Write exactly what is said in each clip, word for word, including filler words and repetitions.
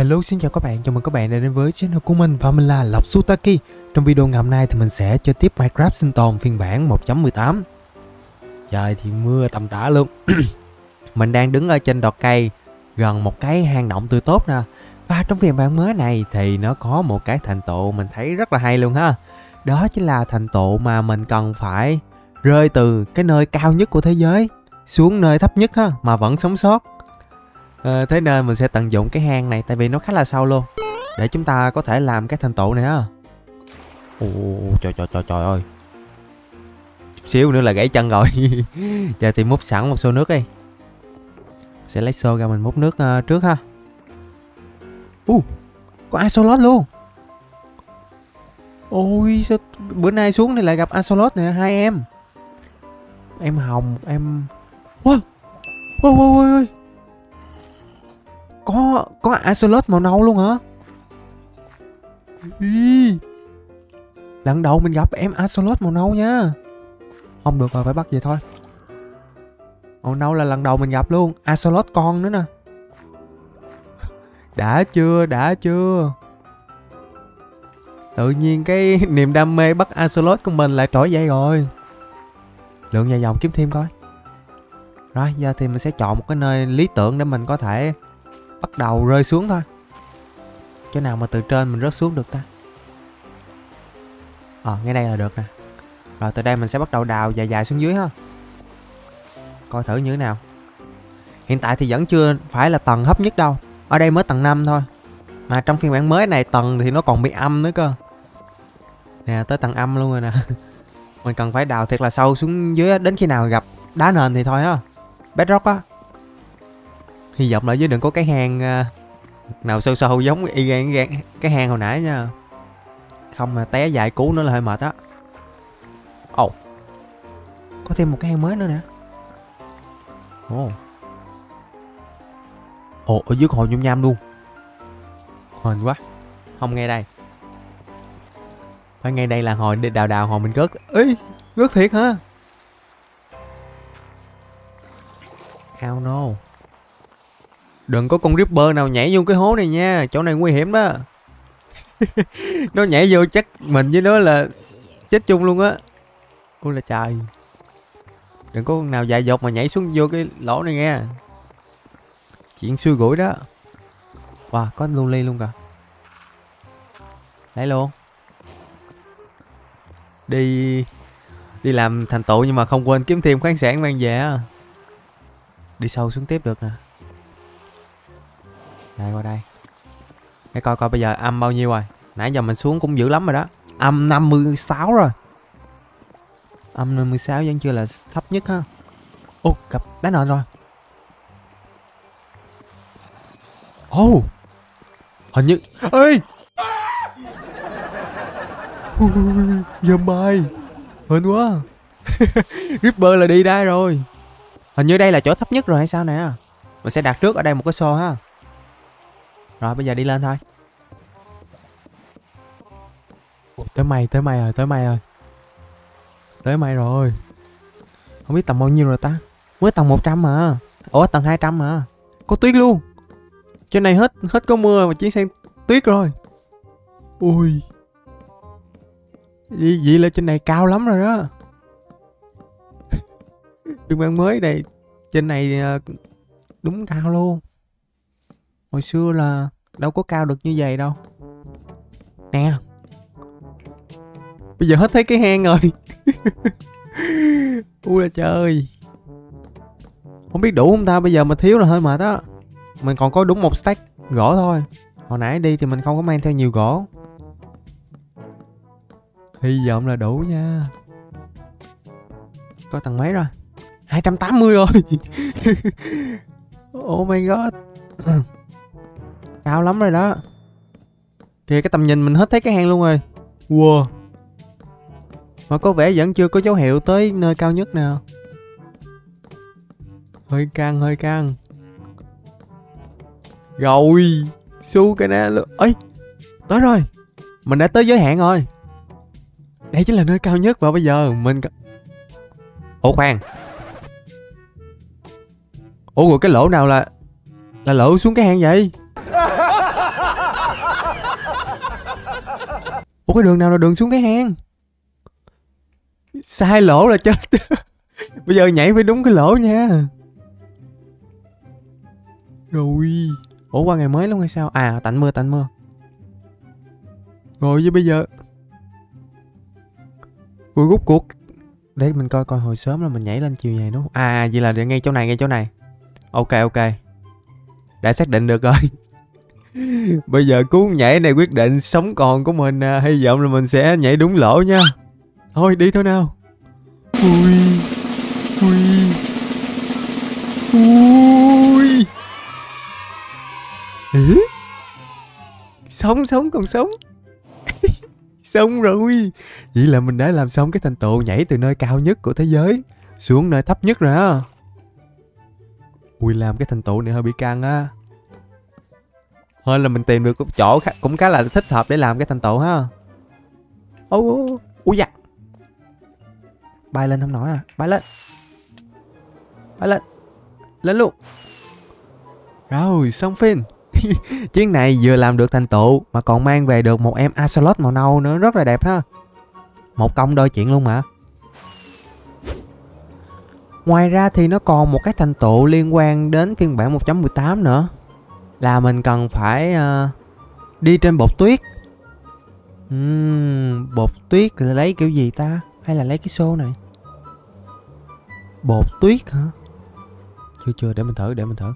Hello, xin chào các bạn, chào mừng các bạn đã đến với channel của mình và mình là Lộc Sutaki. Trong video ngày hôm nay thì mình sẽ chơi tiếp Minecraft sinh tồn phiên bản một chấm mười tám. Trời thì mưa tầm tã luôn. Mình đang đứng ở trên đọt cây gần một cái hang động tươi tốt nè. Và trong phiên bản mới này thì nó có một cái thành tựu mình thấy rất là hay luôn ha. Đó chính là thành tựu mà mình cần phải rơi từ cái nơi cao nhất của thế giới xuống nơi thấp nhất ha, mà vẫn sống sót. À, thế nên mình sẽ tận dụng cái hang này tại vì nó khá là sâu luôn, để chúng ta có thể làm cái thành tựu này á. Ồ trời trời trời trời ơi, chút xíu nữa là gãy chân rồi. Giờ thì múc sẵn một xô nước đi, sẽ lấy xô ra mình múc nước uh, trước ha. uh, Có axolot luôn. Ôi sao bữa nay xuống thì lại gặp axolot nè, hai em em hồng em. Wow wow wow, wow. Có có axolot màu nâu luôn hả? Ý, lần đầu mình gặp em axolot màu nâu nha. Không được rồi, phải bắt về thôi. Màu nâu là lần đầu mình gặp luôn. Axolot con nữa nè. Đã chưa, đã chưa. Tự nhiên cái niềm đam mê bắt axolot của mình lại trỗi dậy rồi. Lượn vài vòng kiếm thêm coi. Rồi giờ thì mình sẽ chọn một cái nơi lý tưởng để mình có thể bắt đầu rơi xuống thôi. Chỗ nào mà từ trên mình rớt xuống được ta? Ờ, ngay đây là được nè. Rồi từ đây mình sẽ bắt đầu đào dài dài xuống dưới ha. Coi thử như thế nào. Hiện tại thì vẫn chưa phải là tầng thấp nhất đâu. Ở đây mới tầng năm thôi. Mà trong phiên bản mới này tầng thì nó còn bị âm nữa cơ. Nè, tới tầng âm luôn rồi nè. Mình cần phải đào thiệt là sâu xuống dưới đến khi nào gặp đá nền thì thôi á. Bedrock á. Hy vọng là dưới đừng có cái hang uh, nào sâu sâu giống y gan cái hang hồi nãy nha. Không mà té dài cú nữa là hơi mệt á. Ồ oh, có thêm một cái hang mới nữa nè. Ồ oh. Ồ oh, ở dưới hồi nhôm nham luôn. Hên quá. Không ngay đây. Phải ngay đây là hồi đào đào hồi mình rớt. Ê, rớt thiệt hả? Oh no. Đừng có con Ripper nào nhảy vô cái hố này nha. Chỗ này nguy hiểm đó. Nó nhảy vô chắc mình với nó là chết chung luôn á. Ôi là trời. Đừng có con nào dại dột mà nhảy xuống vô cái lỗ này nghe. Chuyện xui rủi đó. Wow, có Luli luôn kìa. Lấy luôn. Đi Đi làm thành tựu nhưng mà không quên kiếm thêm khoáng sản mang về á. Đi sâu xuống tiếp được nè. Đây qua đây. Để coi coi bây giờ âm bao nhiêu rồi. Nãy giờ mình xuống cũng dữ lắm rồi đó. Âm năm mươi sáu rồi. Âm năm mươi sáu vẫn chưa là thấp nhất ha. Ô, gặp đá nền rồi. Ô, hình như. Ê, giùm bài. Hên quá. Ripper là đi đây rồi. Hình như đây là chỗ thấp nhất rồi hay sao nè. Mình sẽ đặt trước ở đây một cái xô ha. Rồi bây giờ đi lên thôi. Ủa, tới mày, tới mày rồi, tới mày rồi. Tới mày rồi. Không biết tầm bao nhiêu rồi ta. Mới tầng một trăm mà. Ủa tầng hai trăm mà. Có tuyết luôn. Trên này hết hết có mưa mà chuyển sang tuyết rồi. Ui. Vậy, vậy là trên này cao lắm rồi đó. Phiên bản mới này trên này đúng cao luôn. Hồi xưa là đâu có cao được như vậy đâu. Nè. Bây giờ hết thấy cái hang rồi. Ui là trời. Không biết đủ không ta. Bây giờ mà thiếu là hơi mệt á. Mình còn có đúng một stack gỗ thôi. Hồi nãy đi thì mình không có mang theo nhiều gỗ. Hy vọng là đủ nha. Có tầng mấy rồi? Hai trăm tám mươi rồi. Oh my god. Cao lắm rồi đó. Kìa cái tầm nhìn mình hết thấy cái hang luôn rồi. Wow. Mà có vẻ vẫn chưa có dấu hiệu tới nơi cao nhất nào. Hơi căng, hơi căng. Rồi. Su cái nè. Ê, tới rồi. Mình đã tới giới hạn rồi. Đây chính là nơi cao nhất và bây giờ mình. Ủa khoan. Ủa rồi cái lỗ nào là Là lỗ xuống cái hang vậy? Ủa cái đường nào là đường xuống cái hang? Sai lỗ là chết. Bây giờ nhảy phải đúng cái lỗ nha. Rồi. Ủa qua ngày mới luôn hay sao? À tạnh mưa tạnh mưa. Rồi với bây giờ Ui rút cuộc. Để mình coi coi hồi sớm là mình nhảy lên chiều này đúng không? À vậy là ngay chỗ này ngay chỗ này. Ok ok. Đã xác định được rồi. Bây giờ cú nhảy này quyết định sống còn của mình à. Hy vọng là mình sẽ nhảy đúng lỗ nha. Thôi đi thôi nào. Ui. Ui. Ui. Ê? Sống sống còn sống. Xong rồi. Vậy là mình đã làm xong cái thành tựu nhảy từ nơi cao nhất của thế giới xuống nơi thấp nhất rồi á. Ui làm cái thành tựu này hơi bị căng á. Hơn là mình tìm được chỗ cũng khá là thích hợp để làm cái thành tựu ha. Ô ui da. Bay lên không nổi à. Bay lên. Bay lên. Lên luôn. Rồi xong phim. Chuyến này vừa làm được thành tựu mà còn mang về được một em Axolotl màu nâu nữa, rất là đẹp ha. Một công đôi chuyện luôn mà. Ngoài ra thì nó còn một cái thành tựu liên quan đến phiên bản một chấm mười tám nữa. Là mình cần phải uh, đi trên bột tuyết. uhm, Bột tuyết là lấy kiểu gì ta? Hay là lấy cái xô này? Bột tuyết hả? Chưa chưa để mình thử để mình thử.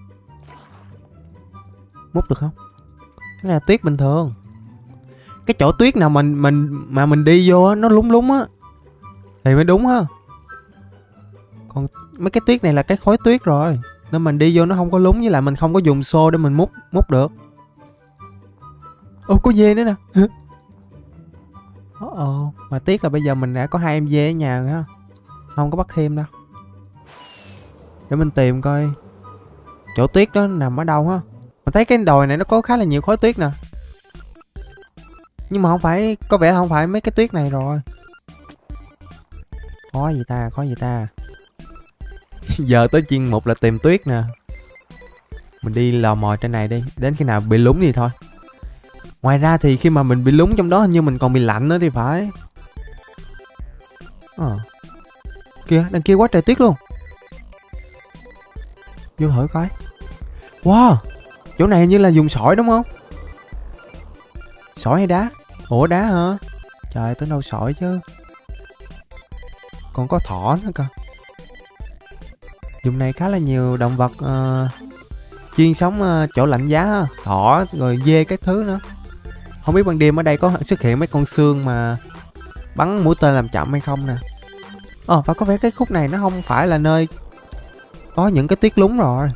Múc được không? Cái này là tuyết bình thường. Cái chỗ tuyết nào mình mình mà mình đi vô á, nó lúng lúng á thì mới đúng ha. Còn mấy cái tuyết này là cái khối tuyết rồi, nên mình đi vô nó không có lúng, với lại mình không có dùng xô để mình múc múc được. Ô có dê nữa nè. Ồ, mà tiếc là bây giờ mình đã có hai em dê ở nhà rồi ha. Không có bắt thêm đâu. Để mình tìm coi chỗ tuyết đó nằm ở đâu ha. Mình thấy cái đồi này nó có khá là nhiều khối tuyết nè. Nhưng mà không phải, có vẻ là không phải mấy cái tuyết này rồi. Khó gì ta, khó gì ta. Giờ tới chuyên mục là tìm tuyết nè. Mình đi lò mò trên này đi, đến khi nào bị lúng thì thôi. Ngoài ra thì khi mà mình bị lúng trong đó hình như mình còn bị lạnh nữa thì phải. Ờ. Kìa, đằng kia quá trời tuyết luôn. Vô thử coi. Wow, chỗ này hình như là dùng sỏi đúng không? Sỏi hay đá? Ủa đá hả? Trời, tới đâu sỏi chứ. Còn có thỏ nữa cơ. Vùng này khá là nhiều động vật uh, chuyên sống uh, chỗ lạnh giá ha. Thỏ rồi dê các thứ nữa. Không biết ban đêm ở đây có xuất hiện mấy con xương mà bắn mũi tên làm chậm hay không nè. Ờ, và có vẻ cái khúc này nó không phải là nơi có những cái tuyết lúng rồi.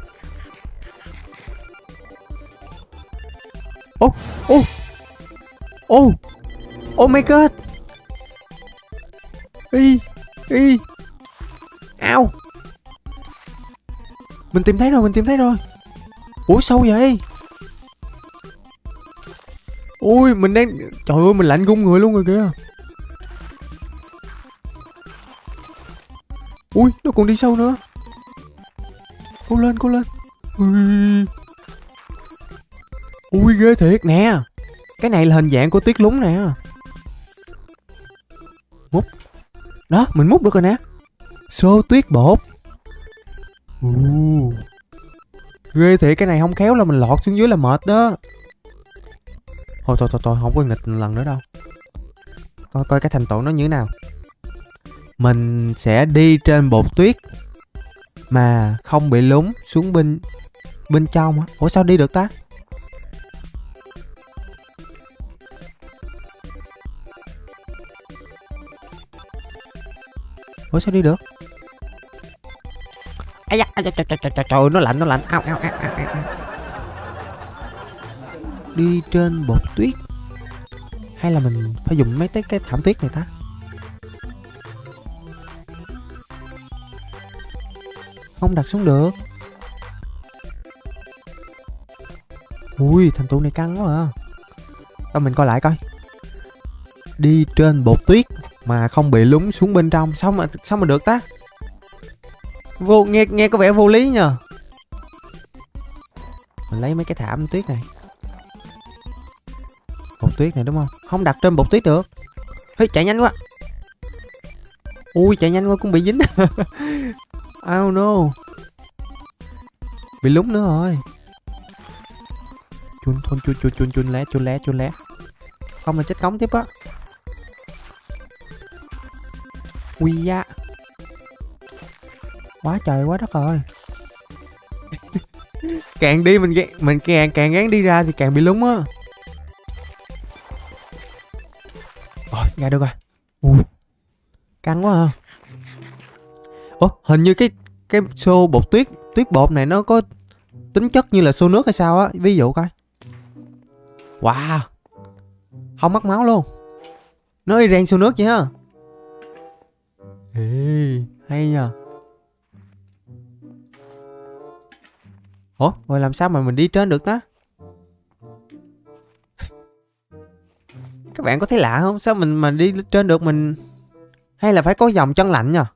Ô, ô, ô, oh my god. Y, y, ao. Mình tìm thấy rồi, mình tìm thấy rồi. Ủa sâu vậy? Ui, mình đang... Trời ơi, mình lạnh gung người luôn rồi kìa. Ui, nó còn đi sâu nữa. Cố lên, cố lên. Ui, ui ghê thiệt nè. Cái này là hình dạng của tuyết lúng nè. Múc. Đó, mình múc được rồi nè. Xô tuyết bột. Uh. Ghê thiệt, cái này không khéo là mình lọt xuống dưới là mệt đó. Thôi thôi thôi, thôi không có nghịch lần nữa đâu. Coi coi cái thành tựu nó như thế nào. Mình sẽ đi trên bột tuyết mà không bị lún xuống bên bên trong á. Ủa sao đi được ta? Ủa sao đi được? Ây da, trời, trời, trời, trời, trời, nó lạnh, nó lạnh. Ao, ao, ao, ao, ao. Đi trên bột tuyết. Hay là mình phải dùng mấy cái, cái thảm tuyết này ta? Không đặt xuống được. Ui, thành tựu này căng quá à. Đâu mình coi lại coi. Đi trên bột tuyết mà không bị lún xuống bên trong. Sao mà sao mà được ta? Vô nghe nghe có vẻ vô lý nhờ. Mình lấy mấy cái thảm tuyết này. Bột tuyết này đúng không? Không đặt trên bột tuyết được. Hey, chạy nhanh quá. Ui, chạy nhanh quá cũng bị dính. Oh no. Bị lúng nữa rồi. Chun chun chun chun chun chun lé chun lé chun lé. Không là chết cống tiếp á. Ui da. Quá trời quá đất rồi. Càng đi mình mình càng càng gắng đi ra thì càng bị lúng á. Rồi ra được rồi. Ui, căng quá à. Ủa, hình như cái cái xô bột tuyết tuyết bột này nó có tính chất như là xô nước hay sao á, ví dụ coi. Wow, không mất máu luôn, nó y rang xô nước vậy ha. Ê, hay nha. Ủa, rồi làm sao mà mình đi trên được đó? Các bạn có thấy lạ không? Sao mình mà đi trên được mình? Hay là phải có dòng chân lạnh nha?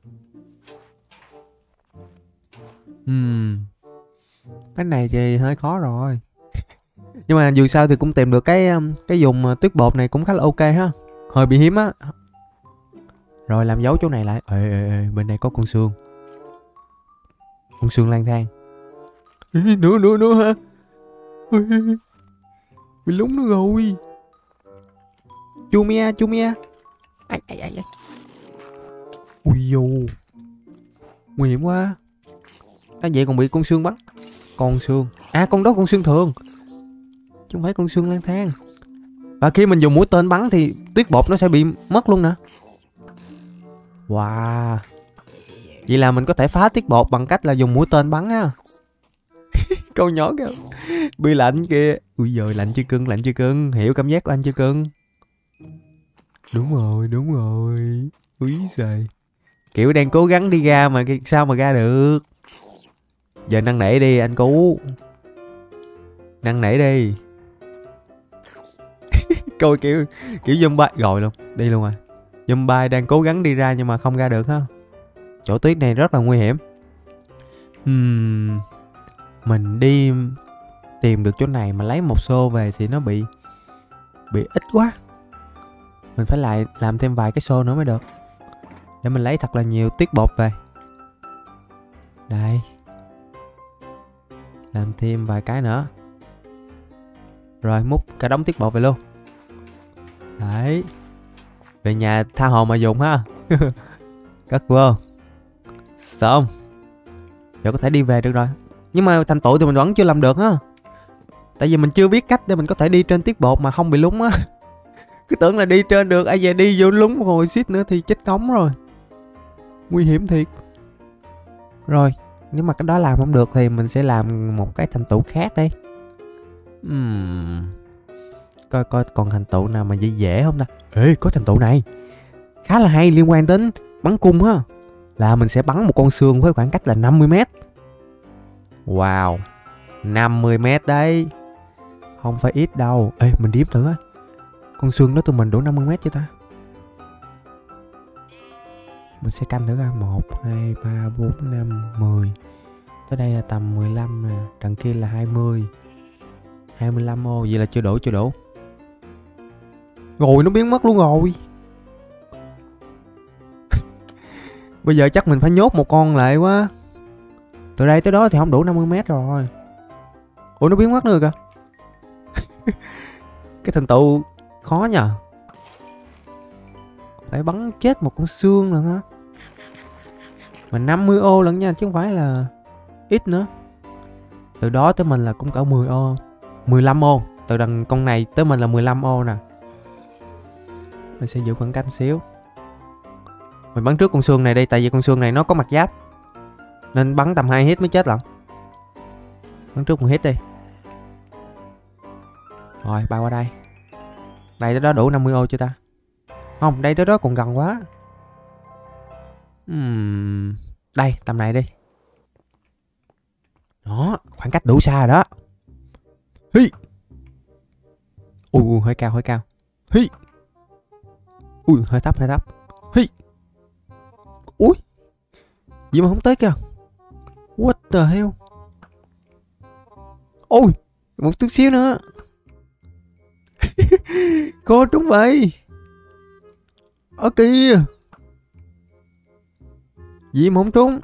Ừm, cái này thì hơi khó rồi. Nhưng mà dù sao thì cũng tìm được cái cái dùng tuyết bột này cũng khá là ok ha. Hơi bị hiếm á. Rồi làm dấu chỗ này lại. Ê, ê, ê, bên này có con xương. Con xương lang thang. Ê, nữa nữa nữa hả? Ê, bị lúng nữa rồi. Chumia chumia. Ai ai ai ai. Ui dô, nguy hiểm quá. À, vậy còn bị con xương bắn. Con xương. À, con đó con xương thường, chứ không phải con xương lang thang. Và khi mình dùng mũi tên bắn thì tuyết bột nó sẽ bị mất luôn nè. Wow. Vậy là mình có thể phá tuyết bột bằng cách là dùng mũi tên bắn á. Con nhỏ kìa, bị lạnh kìa. Ui giời, lạnh chưa cưng, lạnh chưa cưng. Hiểu cảm giác của anh chưa cưng? Đúng rồi, đúng rồi. Úi giời, kiểu đang cố gắng đi ra mà sao mà ra được. Giờ năn nỉ đi anh Cú, năn nỉ đi. Coi kiểu kiểu zombie rồi luôn, đi luôn rồi. Zombie đang cố gắng đi ra nhưng mà không ra được ha. Chỗ tuyết này rất là nguy hiểm. Hmm, mình đi tìm được chỗ này mà lấy một xô về thì nó bị bị ít quá. Mình phải lại làm thêm vài cái xô nữa mới được, để mình lấy thật là nhiều tuyết bột về. Đây, làm thêm vài cái nữa. Rồi múc cả đống tuyết bột về luôn. Đấy, về nhà tha hồ mà dùng ha. Cất vô. Xong, giờ có thể đi về được rồi. Nhưng mà thành tựu thì mình vẫn chưa làm được ha. Tại vì mình chưa biết cách để mình có thể đi trên tuyết bột mà không bị lúng á. Cứ tưởng là đi trên được, ai về đi vô lúng hồi xít nữa thì chết cống rồi. Nguy hiểm thiệt. Rồi, nếu mà cái đó làm không được thì mình sẽ làm một cái thành tựu khác đây. uhm. Coi coi còn thành tựu nào mà dễ dễ không ta. Ê, có thành tựu này khá là hay, liên quan đến bắn cung á. Là mình sẽ bắn một con xương với khoảng cách là năm mươi mét. Wow, năm mươi mét đấy, không phải ít đâu. Ê, mình đếm thử á, con xương đó tụi mình đủ năm mươi mét chưa ta? Mình sẽ canh thử ra. Một, hai, ba, bốn, năm, mười. Tới đây là tầm mười lăm nè. Đằng kia là hai mươi. hai mươi lăm ô. Vậy là chưa đủ, chưa đủ. Rồi nó biến mất luôn rồi. Bây giờ chắc mình phải nhốt một con lại quá. Từ đây tới đó thì không đủ năm mươi mét rồi. Ủa, nó biến mất nữa kìa. Cái thành tựu khó nhờ. Phải bắn chết một con xương lần hả? Mà năm mươi ô lần nha, chứ không phải là ít nữa. Từ đó tới mình là cũng cỡ mười ô, mười lăm ô. Từ đằng con này tới mình là mười lăm ô nè. Mình sẽ giữ khoảng cách xíu. Mình bắn trước con xương này đi, tại vì con xương này nó có mặt giáp, nên bắn tầm hai hit mới chết lận. Bắn trước một hit đi. Rồi, bay qua đây. Đây tới đó đủ năm mươi ô chưa ta? Không, đây tới đó còn gần quá. uhm, Đây, tầm này đi. Đó, khoảng cách đủ xa rồi đó. Hi. Ui, ui, hơi cao, hơi cao. Hi. Ui, hơi thấp, hơi thấp. Hi. Ui, gì mà không tới kìa. What the hell. Ôi, một chút xíu nữa. Khó trúng vậy. Ở kìa. Gì mà không trúng?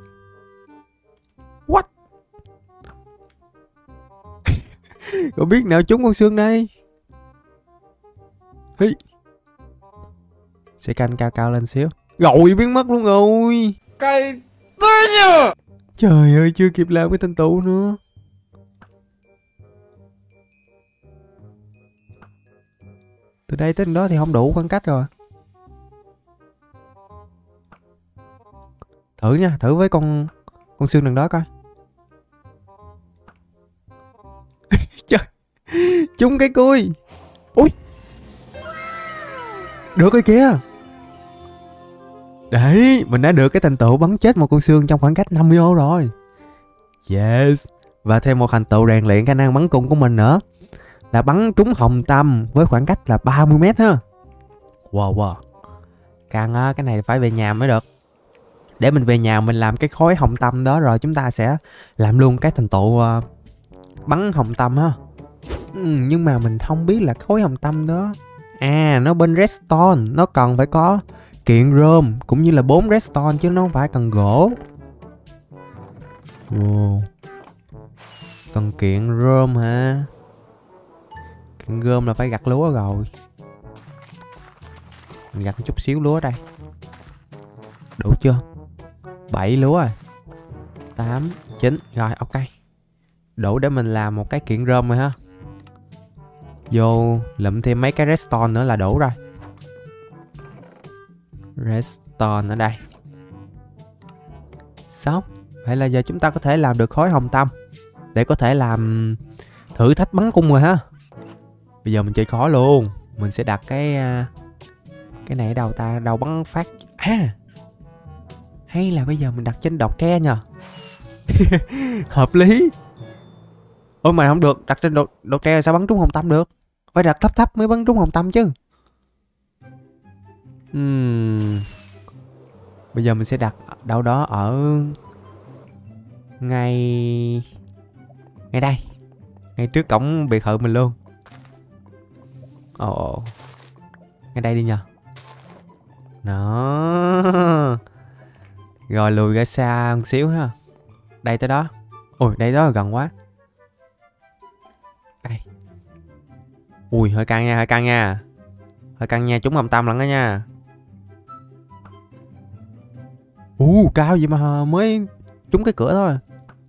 What? Có biết nào trúng con xương đây? Hi. Sẽ canh cao cao lên xíu. Rồi biến mất luôn rồi. Cay tới nhờ. Trời ơi, chưa kịp làm cái thành tựu nữa. Từ đây tới đó thì không đủ khoảng cách rồi. Thử nha, thử với con con xương đằng đó coi. Trời, trúng cái cui. Ui, được rồi kìa. Đấy, mình đã được cái thành tựu bắn chết một con xương trong khoảng cách năm mươi ô rồi. Yes. Và thêm một thành tựu rèn luyện khả năng bắn cung của mình nữa, là bắn trúng hồng tâm với khoảng cách là ba mươi mét ha. Wow wow. Càng á, cái này phải về nhà mới được. Để mình về nhà mình làm cái khối hồng tâm đó, rồi chúng ta sẽ làm luôn cái thành tựu uh, bắn hồng tâm ha. Ừ, nhưng mà mình không biết là khối hồng tâm đó. À, nó bên redstone, nó cần phải có kiện rơm cũng như là bốn redstone chứ nó không phải cần gỗ. Wow. Cần kiện rơm hả? Kiện rơm là phải gặt lúa rồi. Mình gặt chút xíu lúa đây. Đủ chưa? bảy lúa rồi. tám, chín. Rồi ok. Đủ để mình làm một cái kiện rơm rồi ha. Vô lụm thêm mấy cái redstone nữa là đủ rồi. Redstone ở đây. Xong. Vậy là giờ chúng ta có thể làm được khối hồng tâm để có thể làm thử thách bắn cung rồi ha. Bây giờ mình chơi khó luôn. Mình sẽ đặt cái Cái này ở đâu ta? Đâu bắn phát. À, hay là bây giờ mình đặt trên đọt tre nhờ. Hợp lý. Ôi mà không được, đặt trên đọt, đọt tre sao bắn trúng hồng tâm được? Phải đặt thấp thấp mới bắn trúng hồng tâm chứ. uhm. Bây giờ mình sẽ đặt đâu đó ở ngay ngay đây, ngay trước cổng biệt thự mình luôn. Ồ, ngay đây đi nhờ. Đó. Rồi lùi ra xa một xíu ha. Đây tới đó. Ui, đây đó là gần quá. Đây. Ui, hơi căng nha, hơi căng nha. Hơi căng nha, trúng hồng tâm lận đó nha. Ui, cao vậy mà mới trúng cái cửa thôi.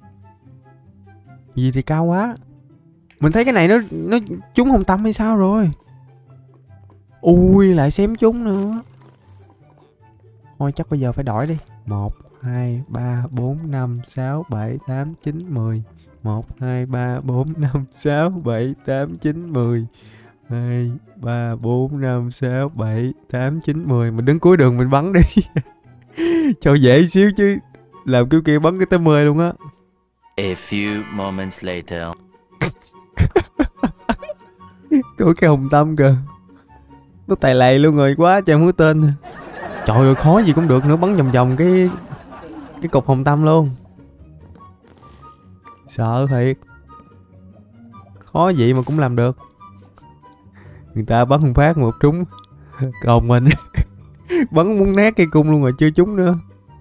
Gì thì cao quá. Mình thấy cái này nó nó trúng hồng tâm hay sao rồi. Ui, lại xém trúng nữa. Thôi chắc bây giờ phải đổi đi. Một, hai, ba, bốn, năm, sáu, bảy, tám, chín, mười. Một, hai, ba, bốn, năm, sáu, bảy, tám, chín, mười. Hai, ba, bốn, năm, sáu, bảy, tám, chín, mười. Mình đứng cuối đường mình bắn đi. Cho dễ xíu chứ. Làm kiểu kia bắn cái tới mười luôn á. A few moments later. Có cái hồng tâm kìa. Nó tài lầy luôn rồi, quá trời mũi tên. Trời ơi, khó gì cũng được nữa, bắn vòng vòng cái cái cục hồng tâm luôn. Sợ thiệt. Khó gì mà cũng làm được. Người ta bắn một phát một trúng. Còn mình bắn muốn nát cây cung luôn rồi chưa trúng nữa.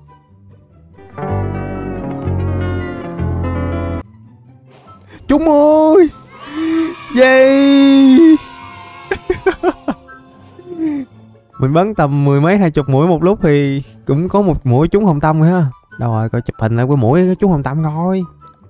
Trúng ơi. Yay. Mình bắn tầm mười mấy hai chục mũi một lúc thì cũng có một mũi trúng hồng tâm rồi ha. Đâu rồi, coi chụp hình lại cái mũi trúng hồng tâm coi.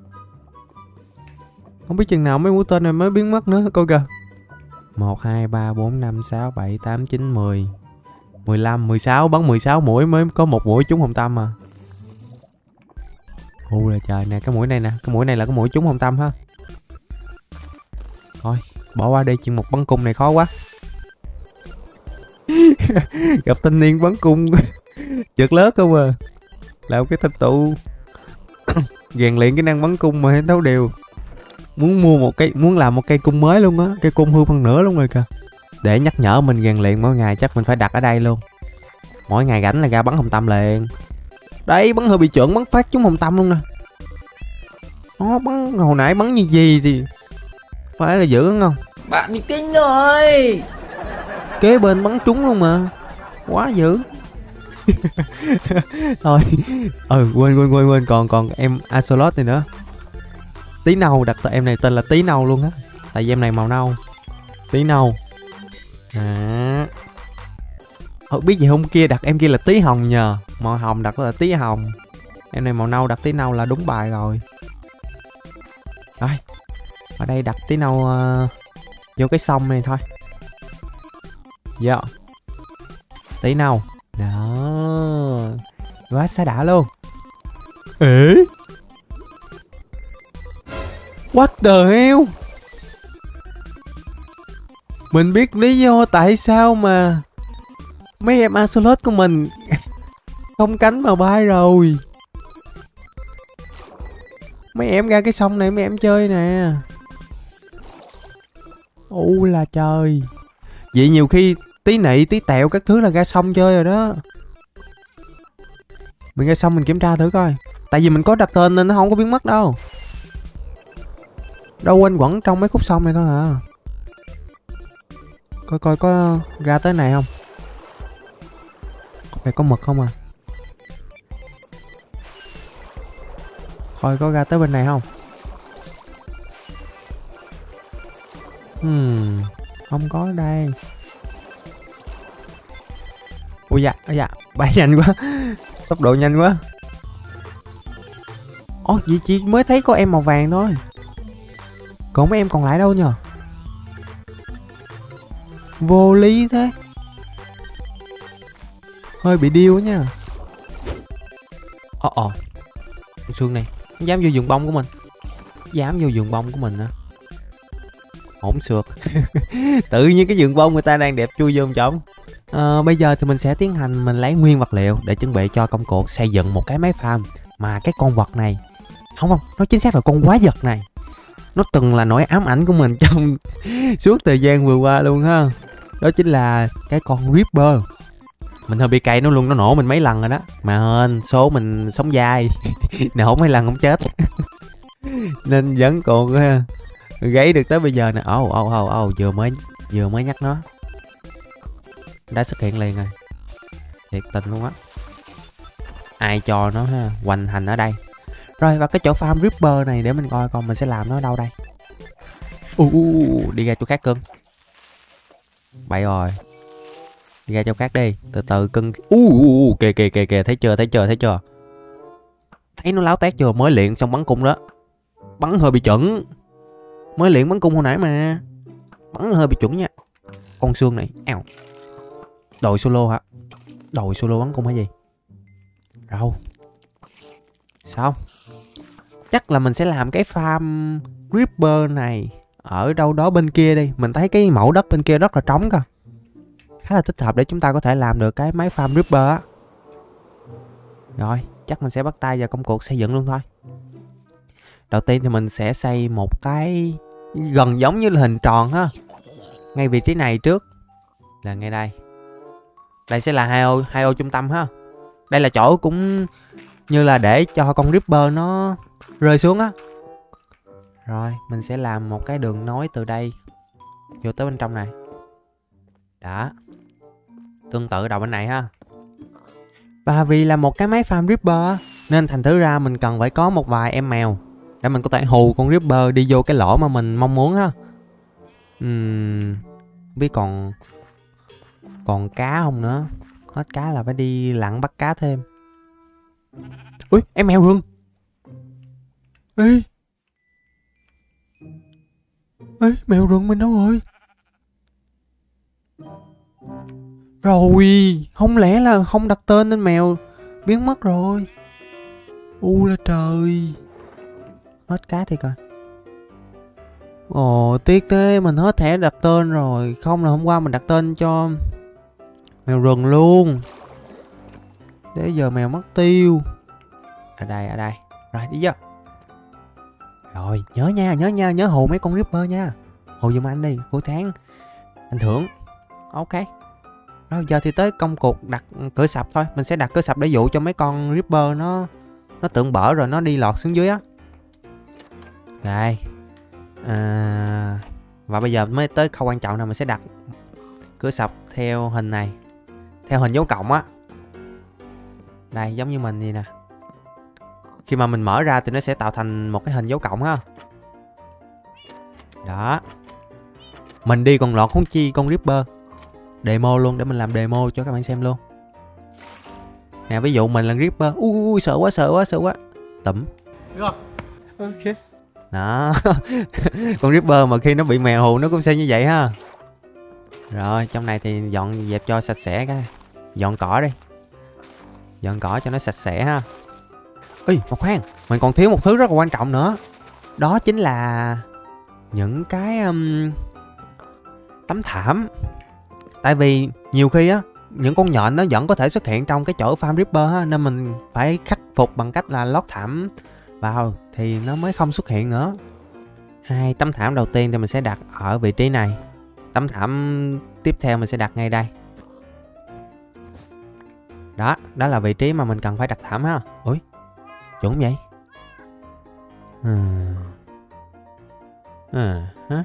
Không biết chừng nào mấy mũi tên này mới biến mất nữa, coi kìa. Một, hai, ba, bốn, năm, sáu, bảy, tám, chín, mười. Mười lăm, mười sáu, bắn mười sáu mũi mới có một mũi trúng hồng tâm mà. Ù là trời nè, cái mũi này nè, cái mũi này là cái mũi trúng hồng tâm ha. Thôi, bỏ qua đi, chuyện một bắn cung này khó quá. Gặp thanh niên bắn cung trượt lớp không à. Làm cái thành tựu rèn luyện kỹ năng bắn cung mà hết thấu đều. Muốn mua một cây, muốn làm một cây cung mới luôn á. Cây cung hư phân nửa luôn rồi kìa. Để nhắc nhở mình rèn luyện mỗi ngày chắc mình phải đặt ở đây luôn. Mỗi ngày rảnh là ra bắn hồng tâm liền. Đấy, bắn hơi bị trợn, bắn phát trúng hồng tâm luôn nè. Nó bắn hồi nãy bắn như gì thì phải là dữ không? Bạn bị kinh rồi. Kế bên bắn trúng luôn mà. Quá dữ. Thôi. Ừ quên quên quên quên còn còn em Axolot này nữa. Tí nâu, đặt em này tên là tí nâu luôn á. Tại vì em này màu nâu. Tí nâu. À. Ờ, biết gì hôm kia đặt em kia là tí hồng nhờ. Màu hồng đặt là tí hồng. Em này màu nâu đặt tí nâu là đúng bài rồi. Rồi. Ở đây đặt tí nâu uh, vô cái sông này thôi. Dạ. Yeah. Tí nâu. Đó. Quá xa đã luôn. Ê. What the hell. Mình biết lý do tại sao mà mấy em Axolot của mình không cánh mà bay rồi. Mấy em ra cái sông này mấy em chơi nè. U là trời. Vậy nhiều khi tí nị tí tẹo các thứ là ra sông chơi rồi đó. Mình ra sông mình kiểm tra thử coi. Tại vì mình có đặt tên nên nó không có biến mất đâu. Đâu quanh quẩn trong mấy khúc sông này thôi hả. Coi coi có ra tới này không. Này có mực không à. Coi có ra tới bên này không. Hmm, không có ở đây. Ui dạ, ôi dạ, bay nhanh quá. Tốc độ nhanh quá. Ồ, vậy chị mới thấy có em màu vàng thôi. Còn mấy em còn lại đâu nhờ. Vô lý thế. Hơi bị điêu nha. Ồ ồ. Con Sương này nó dám vô vườn bông của mình. Dám vô vườn bông của mình hả. Hỗn xược. Tự nhiên cái vườn bông người ta đang đẹp chui vô trống. À, bây giờ thì mình sẽ tiến hành mình lấy nguyên vật liệu để chuẩn bị cho công cuộc xây dựng một cái máy farm. Mà cái con vật này, không không, nó chính xác là con quái vật này, nó từng là nỗi ám ảnh của mình trong suốt thời gian vừa qua luôn ha. Đó chính là cái con Reaper. Mình hơi bị cay nó luôn, nó nổ mình mấy lần rồi đó. Mà hên số mình sống dai. Nổ mấy lần không chết. Nên vẫn còn gáy được tới bây giờ nè. Ồ ồ ồ ồ vừa mới vừa mới nhắc nó đã xuất hiện liền rồi. Thiệt tình luôn á. Ai cho nó ha hoành hành ở đây. Rồi và cái chỗ farm Reaper này để mình coi coi mình sẽ làm nó ở đâu đây. uh, uh, Đi ra chỗ khác cưng. Bậy rồi. Đi ra chỗ khác đi. Từ từ cưng. uh, uh, uh, Kìa kìa kìa kìa. Thấy chưa thấy chưa thấy chưa. Thấy nó láo tét chưa. Mới luyện xong bắn cung đó. Bắn hơi bị chuẩn. Mới luyện bắn cung hồi nãy mà. Bắn hơi bị chuẩn nha. Con Sương này. Eo. Đội solo hả. Đội solo bắn cung hay gì. Đâu. Sao. Chắc là mình sẽ làm cái farm Reaper này ở đâu đó bên kia đi. Mình thấy cái mẫu đất bên kia rất là trống cơ. Khá là thích hợp để chúng ta có thể làm được cái máy farm Reaper á. Rồi, chắc mình sẽ bắt tay vào công cuộc xây dựng luôn thôi. Đầu tiên thì mình sẽ xây một cái gần giống như là hình tròn ha. Ngay vị trí này trước. Là ngay đây. Đây sẽ là hai ô, hai ô trung tâm ha. Đây là chỗ cũng như là để cho con Reaper nó rơi xuống á. Rồi mình sẽ làm một cái đường nối từ đây vô tới bên trong này. Đó. Tương tự đầu bên này ha. Và vì là một cái máy farm Reaper nên thành thử ra mình cần phải có một vài em mèo để mình có thể hù con Reaper đi vô cái lỗ mà mình mong muốn ha. Uhm, biết còn còn cá không nữa. Hết cá là phải đi lặn bắt cá thêm. Ui em mèo rừng. Ê Ê mèo rừng mình đâu rồi. Rồi không lẽ là không đặt tên nên mèo biến mất rồi. U là trời. Hết cá thì coi. Ồ tiếc thế. Mình hết thẻ đặt tên rồi. Không là hôm qua mình đặt tên cho mèo rừng luôn. Để giờ mèo mất tiêu. Ở đây ở đây. Rồi đi vô. Rồi nhớ nha nhớ nha. Nhớ hù mấy con Reaper nha. Hù giùm anh đi. Cuối tháng anh thưởng. Ok. Rồi giờ thì tới công cuộc đặt cửa sập thôi. Mình sẽ đặt cửa sập để dụ cho mấy con Reaper nó Nó tưởng bở rồi nó đi lọt xuống dưới á. Đây à, Và bây giờ mới tới khâu quan trọng nào, mình sẽ đặt cửa sập theo hình này, theo hình dấu cộng á. Đây, giống như mình vậy nè. Khi mà mình mở ra thì nó sẽ tạo thành một cái hình dấu cộng ha. Đó. Mình đi còn lọt huống chi con Reaper. Demo luôn, để mình làm demo cho các bạn xem luôn. Nè, ví dụ mình là Reaper. Ui, ui, sợ quá, sợ quá, sợ quá. Tẩm. Được. Ok. Đó. Con Reaper mà khi nó bị mèo hù nó cũng sẽ như vậy ha. Rồi, trong này thì dọn dẹp cho sạch sẽ cái. Dọn cỏ đi. Dọn cỏ cho nó sạch sẽ ha. Ê, mà khoan, mình còn thiếu một thứ rất là quan trọng nữa. Đó chính là những cái um, tấm thảm. Tại vì nhiều khi á, những con nhện nó vẫn có thể xuất hiện trong cái chỗ farm Reaper á, nên mình phải khắc phục bằng cách là lót thảm vào thì nó mới không xuất hiện nữa. Hai tấm thảm đầu tiên thì mình sẽ đặt ở vị trí này. Tấm thảm tiếp theo mình sẽ đặt ngay đây. Đó, đó là vị trí mà mình cần phải đặt thảm ha. Ui, chuẩn vậy. Ừ. À, hả?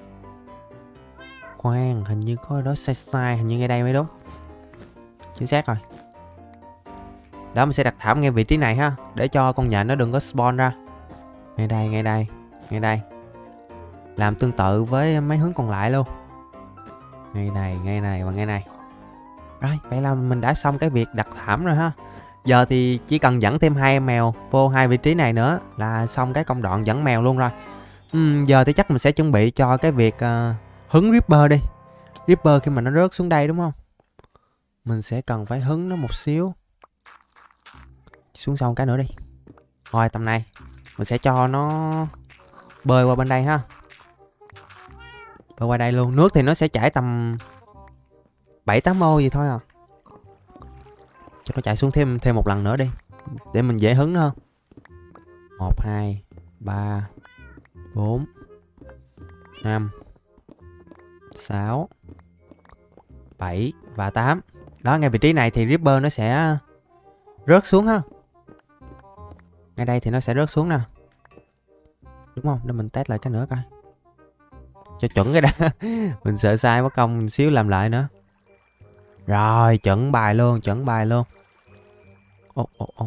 Khoan, hình như có đó sai sai, hình như ngay đây mới đúng. Chính xác rồi. Đó, mình sẽ đặt thảm ngay vị trí này ha, để cho con nhện nó đừng có spawn ra. Ngay đây, ngay đây, ngay đây. Làm tương tự với mấy hướng còn lại luôn. Ngay này, ngay này và ngay này. Rồi, vậy là mình đã xong cái việc đặt thảm rồi ha. Giờ thì chỉ cần dẫn thêm hai em mèo vô hai vị trí này nữa là xong cái công đoạn dẫn mèo luôn rồi. uhm, Giờ thì chắc mình sẽ chuẩn bị cho cái việc uh, hứng Reaper đi. Reaper khi mà nó rớt xuống đây đúng không, mình sẽ cần phải hứng nó một xíu. Xuống xong cái nữa đi. Rồi tầm này mình sẽ cho nó bơi qua bên đây ha. Bơi qua đây luôn. Nước thì nó sẽ chảy tầm bảy tám ô gì thôi à. Cho nó chạy xuống thêm thêm một lần nữa đi, để mình dễ hứng nó hơn. Một, hai, ba, bốn, năm, sáu, bảy và tám. Đó, ngay vị trí này thì Reaper nó sẽ rớt xuống ha. Ngay đây thì nó sẽ rớt xuống nè. Đúng không? Để mình test lại cái nữa coi. Cho chuẩn cái đã. Mình sợ sai mất công xíu làm lại nữa. Rồi, chuẩn bài luôn, chuẩn bài luôn. Ồ, ồ, ồ.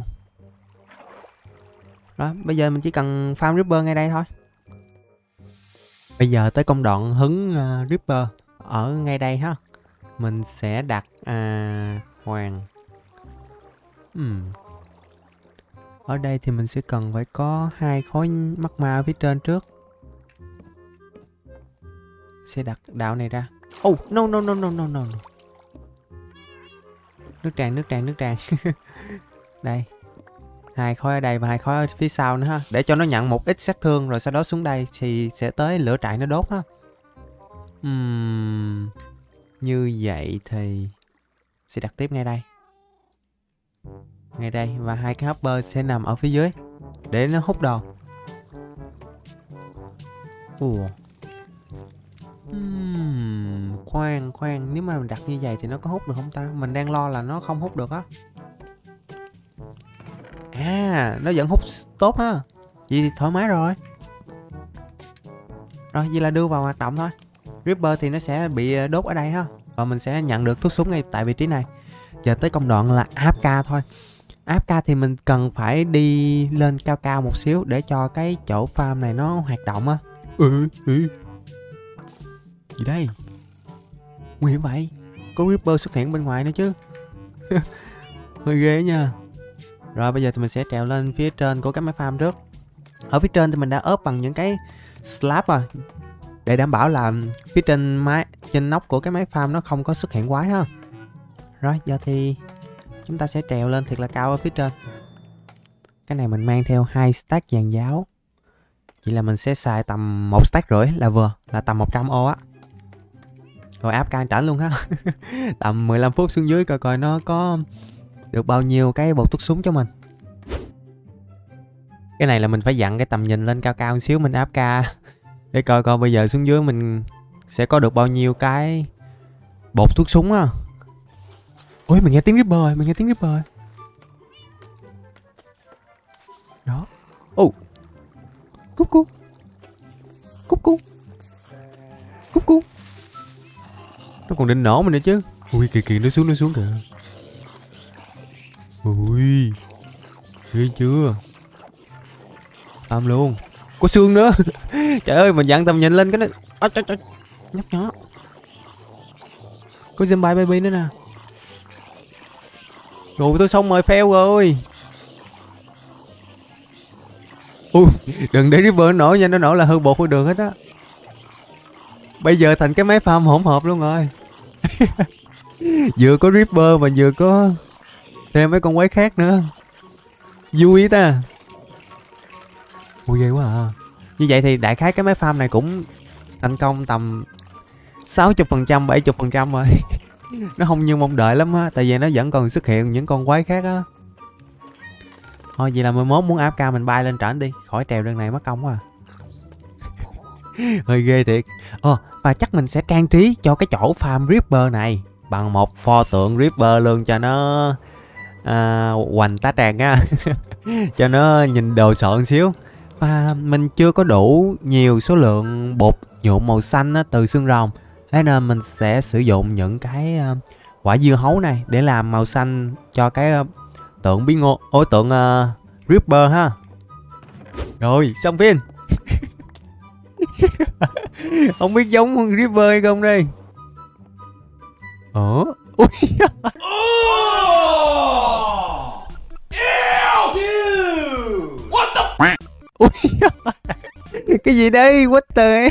Đó, bây giờ mình chỉ cần farm Reaper ngay đây thôi. Bây giờ tới công đoạn hứng uh, Reaper ở ngay đây ha. Mình sẽ đặt à, khoan. Hmm. Ở đây thì mình sẽ cần phải có hai khối mắt ma ở phía trên trước. Sẽ đặt đạo này ra. Oh, no no no no no no. Nước tràn, nước tràn, nước tràn. Đây. Hai khối ở đây và hai khối ở phía sau nữa ha. Để cho nó nhận một ít sát thương rồi sau đó xuống đây thì sẽ tới lửa trại nó đốt ha. Uhm, như vậy thì sẽ đặt tiếp ngay đây. Ngay đây và hai cái hopper sẽ nằm ở phía dưới để nó hút đồ. Ủa. Uhm, khoan khoan, nếu mà mình đặt như vậy thì nó có hút được không ta? Mình đang lo là nó không hút được á. À, nó vẫn hút tốt ha. Vậy thì thoải mái rồi. Rồi, vậy là đưa vào hoạt động thôi. Reaper thì nó sẽ bị đốt ở đây ha. Và mình sẽ nhận được thuốc súng ngay tại vị trí này. Giờ tới công đoạn là áp ca thôi. Áp ca thì mình cần phải đi lên cao cao một xíu để cho cái chỗ farm này nó hoạt động á. Ừ, ừ. Gì đây? Nguy hiểm vậy. Có Reaper xuất hiện bên ngoài nữa chứ. Hơi ghê nha. Rồi bây giờ thì mình sẽ trèo lên phía trên của cái máy farm trước. Ở phía trên thì mình đã ốp bằng những cái slab à, để đảm bảo là phía trên máy trên nóc của cái máy farm nó không có xuất hiện quái ha. Rồi giờ thì chúng ta sẽ trèo lên thiệt là cao ở phía trên. Cái này mình mang theo hai stack vàng giáo. Chỉ là mình sẽ xài tầm một stack rưỡi là vừa, là tầm một trăm ô á. Rồi áp can trở luôn ha. Tầm mười lăm phút xuống dưới coi coi nó có được bao nhiêu cái bột thuốc súng cho mình. Cái này là mình phải dặn cái tầm nhìn lên cao cao một xíu, mình áp ca để coi coi bây giờ xuống dưới mình sẽ có được bao nhiêu cái bột thuốc súng á. Ôi, mình nghe tiếng Reaper rồi, mình nghe tiếng Reaper rồi. Đó. Ồ. Cúc cúc. Cúc cúc. Cút cút. Nó còn định nổ mình nữa chứ. Ui kìa kìa, nó xuống nó xuống kìa. Ui, ghê chưa. Âm luôn. Có xương nữa. Trời ơi, mình dặn tầm nhìn lên cái nó. À, trời, trời. Nhóc nhỏ. Có zombie baby nữa nè. Rồi tôi xong rồi, fail rồi. Ui, đừng để Reaper nổ nha, nó nổ là hư bột hư đường hết á. Bây giờ thành cái máy farm hỗn hợp luôn rồi. Vừa có Reaper mà vừa có thêm mấy con quái khác nữa. Vui ta. Ui ghê quá à. Như vậy thì đại khái cái máy farm này cũng thành công tầm sáu mươi phần trăm, bảy mươi phần trăm rồi. Nó không như mong đợi lắm á. Tại vì nó vẫn còn xuất hiện những con quái khác á. Thôi vậy là mười mốt muốn áp cao mình bay lên trển đi. Khỏi trèo đường này mất công quá à. Hơi ghê thiệt. Ồ, và chắc mình sẽ trang trí cho cái chỗ farm Reaper này bằng một pho tượng Reaper luôn cho nó à, hoành tá tràng á. Cho nó nhìn đồ sộ xíu. Và mình chưa có đủ nhiều số lượng bột nhuộm màu xanh á, từ xương rồng. Thế nên mình sẽ sử dụng những cái uh, quả dưa hấu này để làm màu xanh cho cái uh, tượng bí ngô, ối tượng uh, Reaper ha. Rồi, xong phim. Không biết giống Reaper hay không đây. Ủa? Ui. What the Ui. Cái gì đây? What the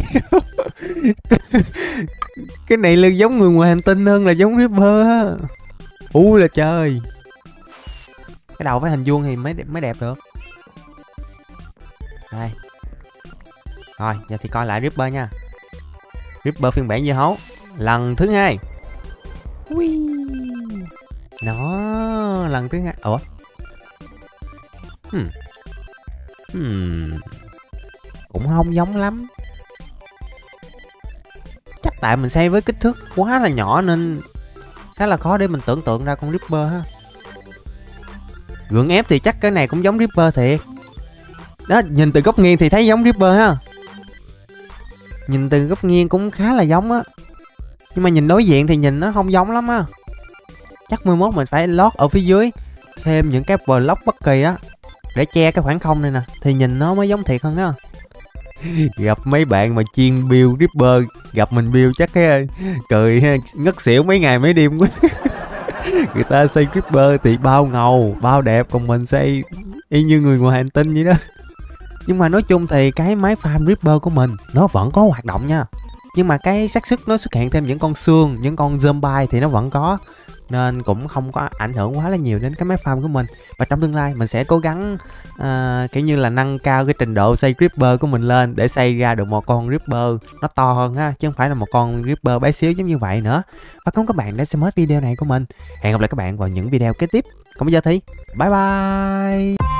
Cái này là giống người ngoài hành tinh hơn là giống Reaper á. U là trời. Cái đầu với hình vuông thì mới mới đẹp được. Đây. Rồi, giờ thì coi lại Reaper nha. Reaper phiên bản dưa hấu lần thứ hai. Ui. Nó lần thứ hai. Ủa? Hmm. Hmm. Cũng không giống lắm. Chắc tại mình xây với kích thước quá là nhỏ nên khá là khó để mình tưởng tượng ra con Reaper ha. Gượng ép thì chắc cái này cũng giống Reaper thiệt. Đó, nhìn từ góc nghiêng thì thấy giống Reaper ha. Nhìn từ góc nghiêng cũng khá là giống á. Nhưng mà nhìn đối diện thì nhìn nó không giống lắm á. Chắc mười mốt mình phải lót ở phía dưới thêm những cái block bất kỳ á để che cái khoảng không này nè, thì nhìn nó mới giống thiệt hơn á. Gặp mấy bạn mà chuyên build Reaper, gặp mình build chắc cái cười ngất xỉu mấy ngày mấy đêm quá. Người ta xây Reaper thì bao ngầu, bao đẹp, còn mình xây y như người ngoài hành tinh vậy đó. Nhưng mà nói chung thì cái máy farm Reaper của mình nó vẫn có hoạt động nha. Nhưng mà cái xác suất nó xuất hiện thêm những con xương, những con zombie thì nó vẫn có. Nên cũng không có ảnh hưởng quá là nhiều đến cái máy farm của mình. Và trong tương lai mình sẽ cố gắng uh, kiểu như là nâng cao cái trình độ xây Reaper của mình lên để xây ra được một con Reaper nó to hơn ha, chứ không phải là một con Reaper bé xíu giống như vậy nữa. Và cảm ơn các bạn đã xem hết video này của mình. Hẹn gặp lại các bạn vào những video kế tiếp. Còn bây giờ thì bye bye.